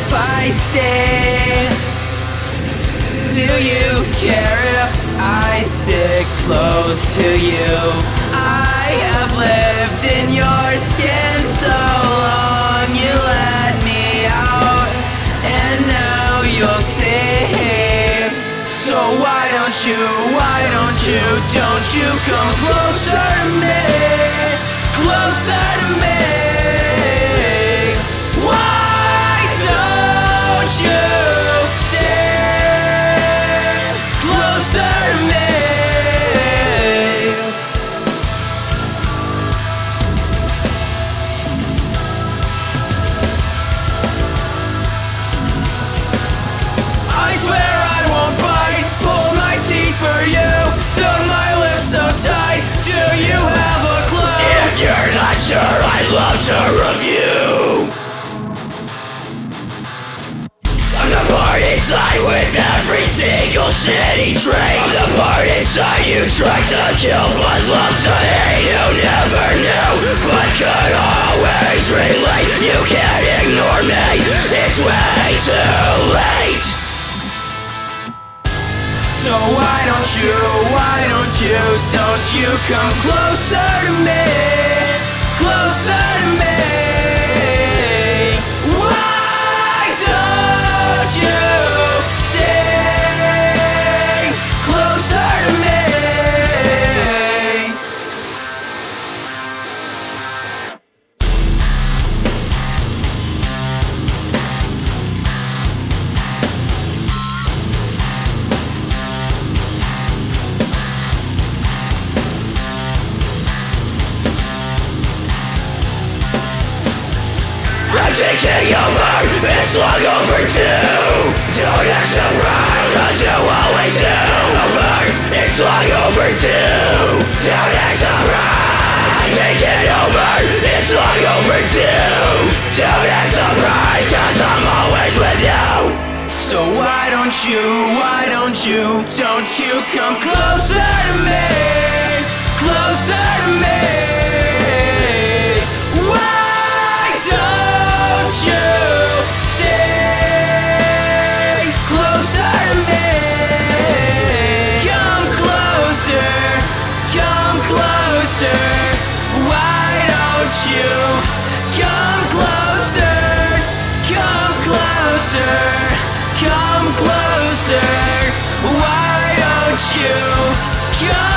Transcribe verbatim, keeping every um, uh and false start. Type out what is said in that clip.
if I stay? Do you care if I stick close to you? I have lived in your skin so long. You let me out, and now you'll see. So why don't you, why don't you, don't you come closer to me, closer to me? Why don't you stay closer to me? I swear I won't bite, pull my teeth for you, sew my lips so tight. Do you have a clue? If you're not sure, I'd love to review. I'm the part inside with every single shitty trait. I'm the part inside you try to kill but love to hate. You never knew but could always relate. You can't ignore me, it's way too late. So why don't you, why don't you, don't you come closer to me, closer to me? Why don't you stay closer to me? I'm taking over, it's long overdue. Don't act surprised, cause you always do. Over, it's long overdue. Don't act surprised, I'm taking over, it's long overdue. Don't act surprised, cause I'm always with you. So why don't you, why don't you, don't you come closer to me, closer to me? Don't you stay closer to me? Come closer, come closer. Why don't you come closer, come closer, come closer? Why don't you come